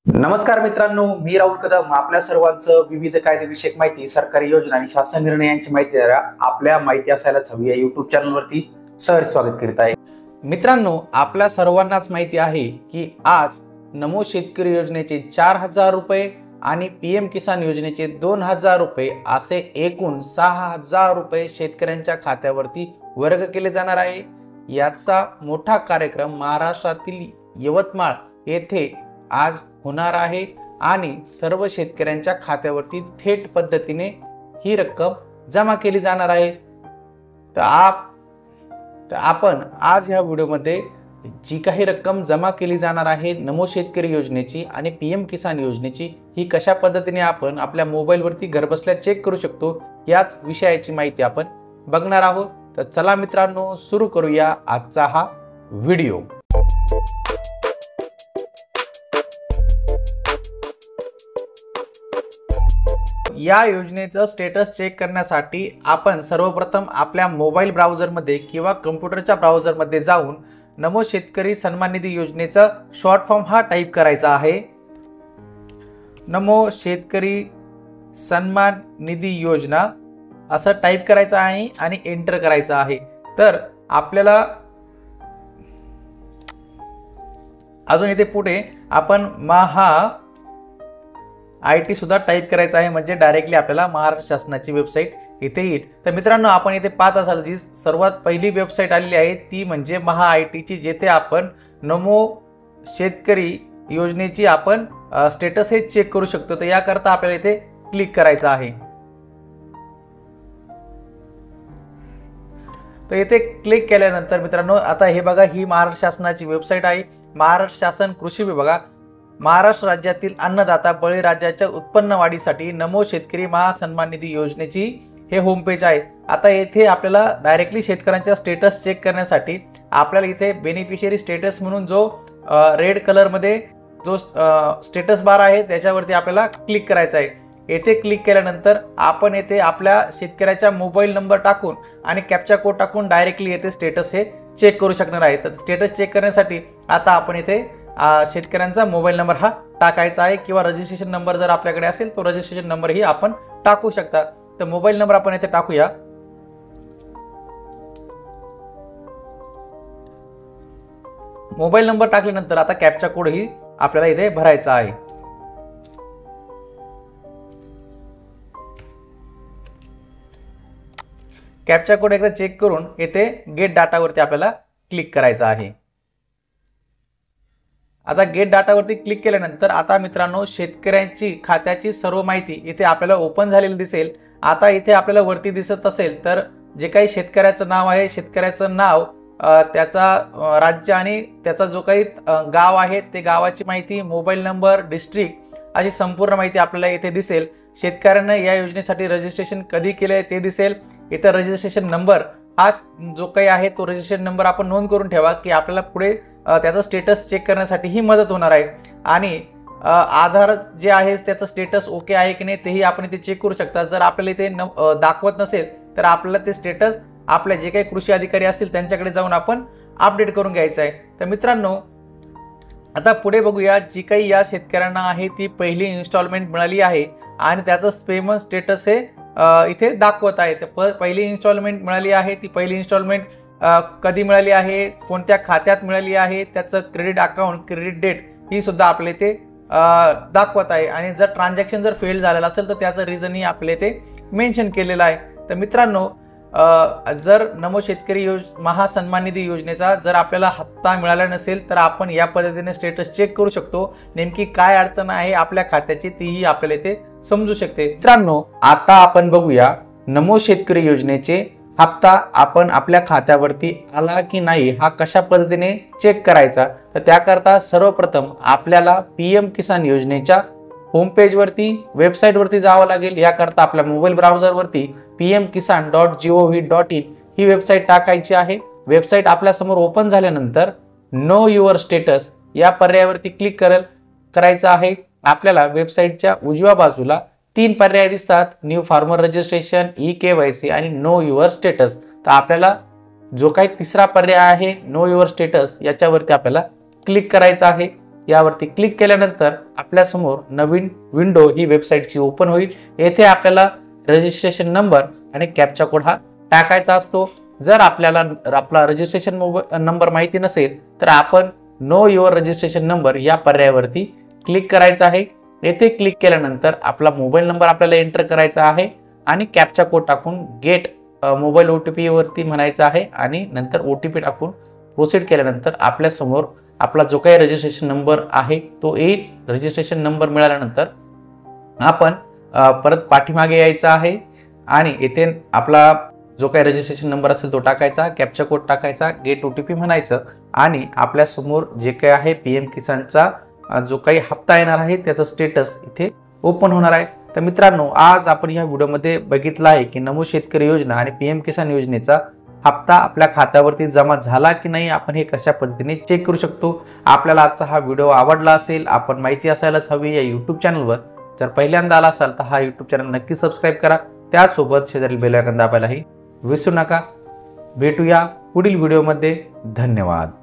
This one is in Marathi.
नमस्कार मित्रांनो, मी राहुल कदम आपल्या सर्वांचं विविध कायदेविषयक माहिती, सरकारी योजना आणि शासन निर्णयांची माहिती आपल्या माहिती असायलाच हवी या युट्यूब चॅनलवरती सहर्ष स्वागत करीत आहे। मित्रांनो, आपल्या सर्वांनाच माहिती आहे की आज नमो शेतकरी योजनेचे 4000 रुपये आणि पीएम किसान योजनेचे 2000 रुपये असे एकूण 6000 रुपये शेतकऱ्यांच्या खात्यावरती वर्ग केले जाणार आहे। याचा मोठा कार्यक्रम महाराष्ट्रातील यवतमाळ येथे आज होणार आहे आणि सर्व शेतकऱ्यांच्या खात्यावरती थेट पद्धतीने ही रक्कम जमा केली जाणार आहे। तर आपण आज या व्हिडिओमध्ये जी काही रक्कम जमा केली जाणार आहे नमो शेतकरी योजनेची आणि पीएम किसान योजनेची ही कशा पद्धतीने आपण आपल्या मोबाईलवरती घरबसल्या चेक करू शकतो याच विषयाची माहिती आपण बघणार आहोत। तर चला मित्रांनो, सुरू करूया आजचा हा व्हिडिओ। या योजनेचं स्टेटस चेक करण्यासाठी आपण सर्वप्रथम आपल्या मोबाईल ब्राउझरमध्ये किंवा कम्प्युटरच्या ब्राउझरमध्ये जाऊन नमो शेतकरी सन्मान निधी योजनेचा शॉर्ट फॉर्म हा टाईप करायचा आहे। नमो शेतकरी सन्मान निधी योजना असं टाईप करायचं आहे आणि एंटर करायचं आहे। तर आपल्याला अजून इथे पुढे आपण IT सुद्धा टाईप करायचं आहे, म्हणजे डायरेक्टली आपल्याला महाराष्ट्र शासनाची वेबसाईट इथे येईल। तर मित्रांनो, आपण इथे पाहत असाल जी सर्वात पहिली वेबसाईट आलेली आहे ती म्हणजे ITची, जेथे आपण नमो शेतकरी योजनेची आपण स्टेटस हे चेक करू शकतो। तर याकरता आपल्याला इथे क्लिक करायचं आहे। तर इथे क्लिक केल्यानंतर मित्रांनो, आता हे बघा, ही महाराष्ट्र शासनाची वेबसाईट आहे। महाराष्ट्र शासन कृषी विभाग महाराष्ट्र राज्यातील अन्नदाता बळीराजाच्या उत्पन्न वाढीसाठी नमो शेतकरी महासन्मान निधी योजनेची हे होम पेज आहे। आता येथे आपल्याला डायरेक्टली शेतकऱ्यांचा स्टेटस चेक करण्यासाठी आपल्याला इथे बेनिफिशियरी स्टेटस म्हणून जो रेड कलर मध्ये जो स्टेटस बार आहे त्याच्यावरती आपल्याला क्लिक करायचं आहे। येथे क्लिक केल्यानंतर आपण येथे आपल्या शेतकऱ्याचा मोबाईल नंबर टाकून आणि कॅप्चा कोड टाकून डायरेक्टली येथे स्टेटस हे चेक करू शकणार आहे। तर स्टेटस चेक करण्यासाठी आता आपण इथे शेतकऱ्यांचा मोबाईल नंबर हा टाकायचा आहे किंवा रजिस्ट्रेशन नंबर जर आपल्याकडे असेल तो रजिस्ट्रेशन नंबर ही आपण टाकू शकता। तर मोबाईल नंबर आपण इथे टाकूया। मोबाईल नंबर टाकल्यानंतर आता कॅप्चा कोड ही आपल्याला इथे भरायचा आहे। कॅप्चा कोड एकदा चेक करून येथे गेट डाटा वरती आपल्याला क्लिक करायचं आहे। आता गेट डाटा वरती क्लिक केल्यानंतर आता मित्रांनो, शेतकऱ्यांची खात्याची सर्व माहिती इथे आपल्याला ओपन झालेली दिसेल। आता इथे आपल्याला वरती दिसत असेल तर जे काही शेतकऱ्याचं नाव आहे, शेतकऱ्याचं नाव, त्याचा राज्य आणि त्याचा जो काही गाव आहे ते गावाची माहिती, मोबाईल नंबर, डिस्ट्रिक्ट अशी संपूर्ण माहिती आपल्याला इथे दिसेल। शेतकऱ्यांना या योजनेसाठी रजिस्ट्रेशन कधी केले ते दिसेल। इथे रजिस्ट्रेशन नंबर हा जो काही आहे तो रजिस्ट्रेशन नंबर आपण नोंद करून ठेवा की आपल्याला पुढे त्याचा स्टेटस चेक करण्यासाठी ही मदत होणार आहे। आणि आधार जे आहे त्याचं स्टेटस ओके आहे की नाही तेही आपण इथे चेक करू शकता। जर आपल्याला इथे दाखवत नसेल तर आपल्याला ते स्टेटस आपले जे काही कृषी अधिकारी असतील त्यांच्याकडे जाऊन आपण अपडेट करून घ्यायचं आहे। तर मित्रांनो, आता पुढे बघूया, जी काही या शेतकऱ्यांना आहे ती पहिली इन्स्टॉलमेंट मिळाली आहे आणि त्याचं पेमेंट स्टेटस हे इथे दाखवत आहे। तर पहिली इन्स्टॉलमेंट मिळाली आहे, ती पहिली इन्स्टॉलमेंट कधी मिळाली आहे, कोणत्या खात्यात मिळाली आहे, त्याचं क्रेडिट अकाउंट, क्रेडिट डेट ही सुद्धा आपल्या इथे दाखवत आहे। आणि जर ट्रान्झॅक्शन जर फेल झालेलं असेल तर त्याचं रिझन ही आपल्या इथे मेन्शन केलेलं आहे। तर मित्रांनो, जर नमो शेतकरी महासन्मान निधी योजनेचा जर आपल्याला हप्ता मिळाला नसेल तर आपण या पद्धतीने स्टेटस चेक करू शकतो। नेमकी काय अडचण आहे आपल्या खात्याची तीही आपल्याला इथे समजू शकते। मित्रांनो, आता आपण बघूया नमो शेतकरी योजनेचे हप्ता आपण आपल्या खात्यावरती आला की नाही हा कशा पद्धतीने चेक करायचा। तर त्याकरता सर्वप्रथम आपल्याला पीएम किसान योजनेच्या होम पेज वरती, वेबसाईट वरती जावं लागेल। याकरता आपल्या मोबाईल ब्राउझर वरती pmkisan.gov.in ही वेबसाईट टाकायची आहे। वेबसाईट आपल्या समोर ओपन झाल्यानंतर नो युअर स्टेटस या पर्यायावरती क्लिक करायचं आहे। आपल्याला वेबसाईटच्या उजव्या बाजूला 3 पर्याय दिसतात, न्यू फार्मर रजिस्ट्रेशन, eKYC आणि नो युअर स्टेटस। तर आपल्याला जो काही तिसरा पर्याय आहे नो युअर स्टेटस याच्यावरती आपल्याला क्लिक करायचं आहे। यावरती क्लिक केल्यानंतर आपल्यासमोर नवीन विंडो ही वेबसाईटची ओपन होईल। येथे आपल्याला रजिस्ट्रेशन नंबर आणि कॅप्चा कोड हा टाकायचा असतो। जर आपल्याला आपला रजिस्ट्रेशन नंबर माहिती नसेल तर आपण नो युअर रजिस्ट्रेशन नंबर या पर्यायावरती क्लिक करायचं आहे। येथे क्लिक केल्यानंतर आपला मोबाईल नंबर आपल्याला एंटर करायचा आहे आणि कॅप्चा कोड टाकून गेट मोबाईल OTP वरती म्हणायचं आहे आणि नंतर OTP टाकून प्रोसीड केल्यानंतर आपल्या समोर आपला जो काही रजिस्ट्रेशन नंबर आहे तो येईल। रजिस्ट्रेशन नंबर मिळाल्यानंतर आपण परत पाठीमागे यायचं आहे आणि येथे आपला जो काही रजिस्ट्रेशन नंबर असेल तो टाकायचा, कॅप्चा कोड टाकायचा, गेट OTP म्हणायचं आणि आपल्या समोर जे काही आहे PM किसानचा जो काही हप्ता येणार आहे त्याचा स्टेटस इथे ओपन होणार आहे। तर मित्रांनो, आज आपण या व्हिडिओमध्ये बघितलं आहे की नमो शेतकरी योजना आणि PM किसान योजनेचा हप्ता आपल्या खात्यावरती जमा झाला की नाही, आपण हे कशा पद्धतीने चेक करू शकतो। आपल्याला आजचा हा व्हिडिओ आवडला असेल, आपण माहिती असायलाच हवी या YouTube चॅनलवर जर पहिल्यांदा आला असाल तर हा YouTube चॅनल नक्की सबस्क्राईब करा। त्यासोबत शेजारील बेल आयकॉन दाबायलाही विसरू नका। भेटूया पुढील व्हिडिओमध्ये। धन्यवाद।